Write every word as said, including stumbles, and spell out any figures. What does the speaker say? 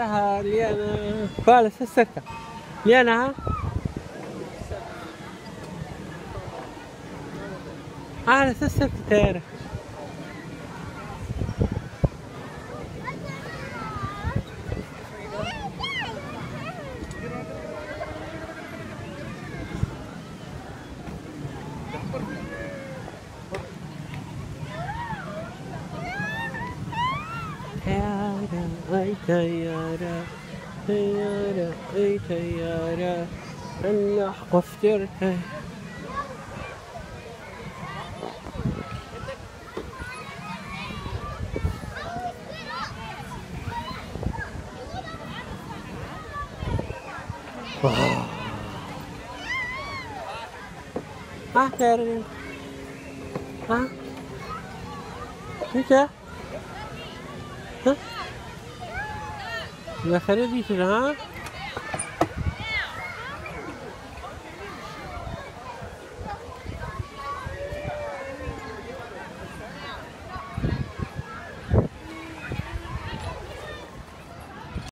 تيارها ليانا فالس السكة ليانا ها على السكة تيارها تيارة أي تيارة تيارة أي تيارة اللحق افترتي ها تيارة ها انت ها لا خلي دي ها